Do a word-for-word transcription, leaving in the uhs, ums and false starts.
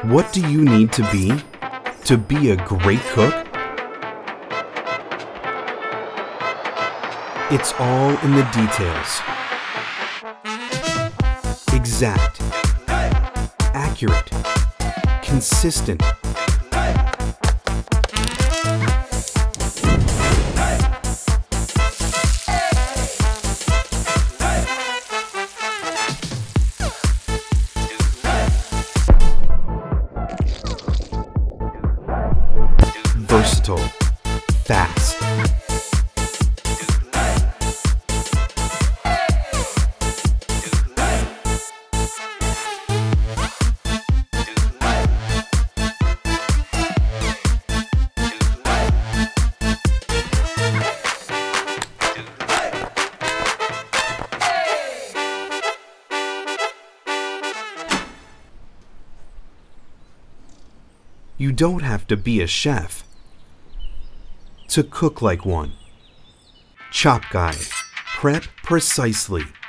What do you need to be to be a great cook? It's all in the details. Exact, accurate, consistent. Versatile, fast. You don't have to be a chef to cook like one. Chop guide, prep precisely.